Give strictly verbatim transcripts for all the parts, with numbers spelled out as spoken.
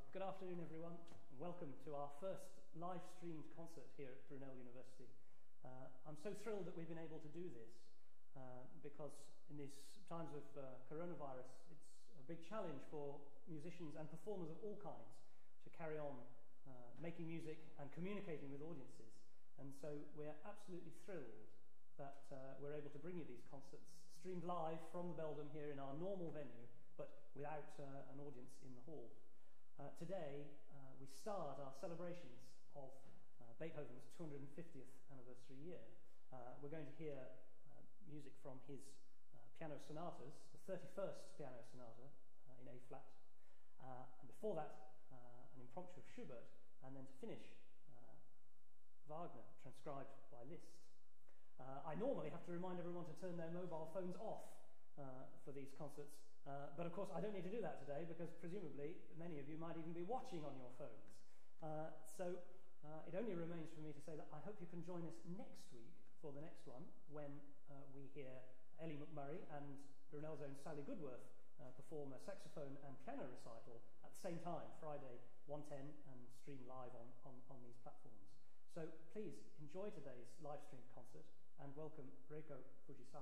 good afternoon everyone, and welcome to our first live-streamed concert here at Brunel University. Uh, I'm so thrilled that we've been able to do this, uh, because in these times of uh, coronavirus, it's a big challenge for musicians and performers of all kinds to carry on uh, making music and communicating with audiences. And so we're absolutely thrilled that uh, we're able to bring you these concerts streamed live from the Beldam here in our normal venue, but without uh, an audience in the hall. Uh, today, uh, we start our celebrations of uh, Beethoven's two hundred fiftieth anniversary year. Uh, we're going to hear uh, music from his uh, piano sonatas, the thirty-first piano sonata uh, in A flat, uh, and before that, uh, an impromptu of Schubert, and then to finish, uh, Wagner, transcribed by Liszt. Uh, I normally have to remind everyone to turn their mobile phones off uh, for these concerts, uh, but of course I don't need to do that today because presumably many of you might even be watching on your phones. Uh, so uh, it only remains for me to say that I hope you can join us next week for the next one when uh, we hear Ellie McMurray and Brunel's own Sally Goodworth uh, perform a saxophone and piano recital at the same time, Friday one ten, and stream live on, on, on these platforms. So please enjoy today's live streamed concert and welcome Reiko Fujisawa.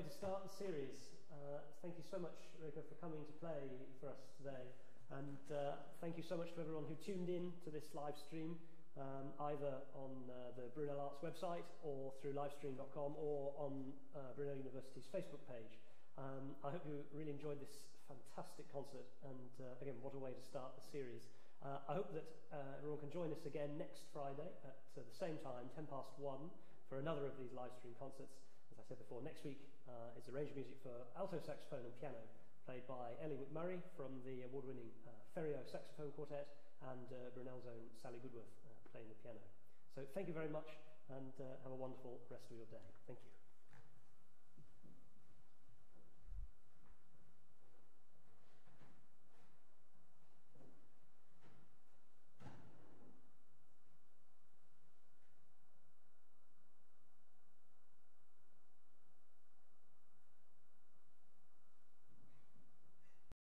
way to start the series. Uh, thank you so much, Reiko, for coming to play for us today. And uh, thank you so much to everyone who tuned in to this live stream, um, either on uh, the Brunel Arts website or through livestream dot com or on uh, Brunel University's Facebook page. Um, I hope you really enjoyed this fantastic concert, and uh, again, what a way to start the series. Uh, I hope that uh, everyone can join us again next Friday at uh, the same time, ten past one, for another of these live stream concerts. As I said before, next week uh, is arranged music for alto saxophone and piano, played by Ellie McMurray from the award-winning uh, Ferrio Saxophone Quartet, and uh, Brunel's own Sally Goodworth uh, playing the piano. So thank you very much, and uh, have a wonderful rest of your day. Thank you.